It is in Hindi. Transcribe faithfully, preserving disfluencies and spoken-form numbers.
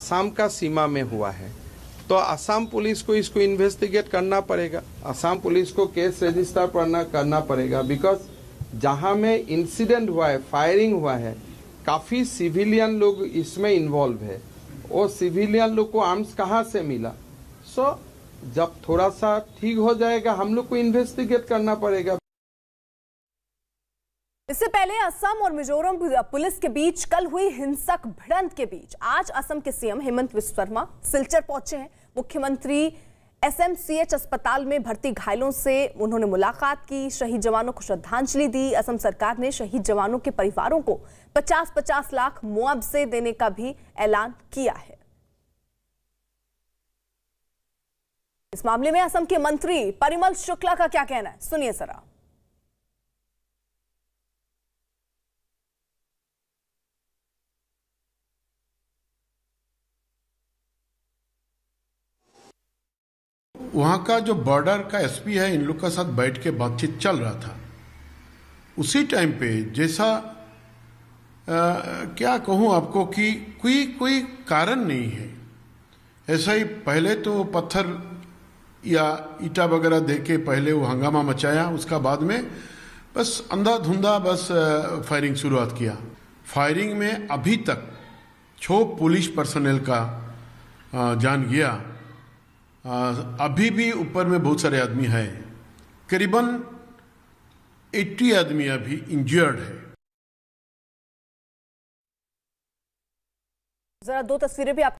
असम का सीमा में हुआ है, तो असम पुलिस को इसको इन्वेस्टिगेट करना पड़ेगा, असम पुलिस को केस रजिस्टर करना करना पड़ेगा। बिकॉज जहां में इंसिडेंट हुआ है, फायरिंग हुआ है, काफ़ी सिविलियन लोग इसमें इन्वॉल्व है, वो सिविलियन लोग को आर्म्स कहाँ से मिला। सो so, जब थोड़ा सा ठीक हो जाएगा हम लोग को इन्वेस्टिगेट करना पड़ेगा। इससे पहले असम और मिजोरम पुलिस के बीच कल हुई हिंसक भिड़ंत के बीच आज असम के सीएम हेमंत बिस्वा शर्मा सिलचर पहुंचे हैं। मुख्यमंत्री एसएमसीएच अस्पताल में भर्ती घायलों से उन्होंने मुलाकात की, शहीद जवानों को श्रद्धांजलि दी। असम सरकार ने शहीद जवानों के परिवारों को पचास पचास लाख मुआवजे देने का भी ऐलान किया है। इस मामले में असम के मंत्री परिमल शुक्ला का क्या कहना है, सुनिए जरा। वहाँ का जो बॉर्डर का एसपी है, इन लोग का साथ बैठ के बातचीत चल रहा था। उसी टाइम पे जैसा आ, क्या कहूँ आपको कि कोई कोई कारण नहीं है, ऐसा ही पहले तो पत्थर या ईटा वगैरह दे के पहले वो हंगामा मचाया, उसका बाद में बस अंधाधुंधा बस फायरिंग शुरुआत किया। फायरिंग में अभी तक छह पुलिस पर्सनल का जान गया, अभी भी ऊपर में बहुत सारे आदमी हैं, करीबन अस्सी आदमी अभी इंजर्ड है। जरा दो तस्वीरें भी आप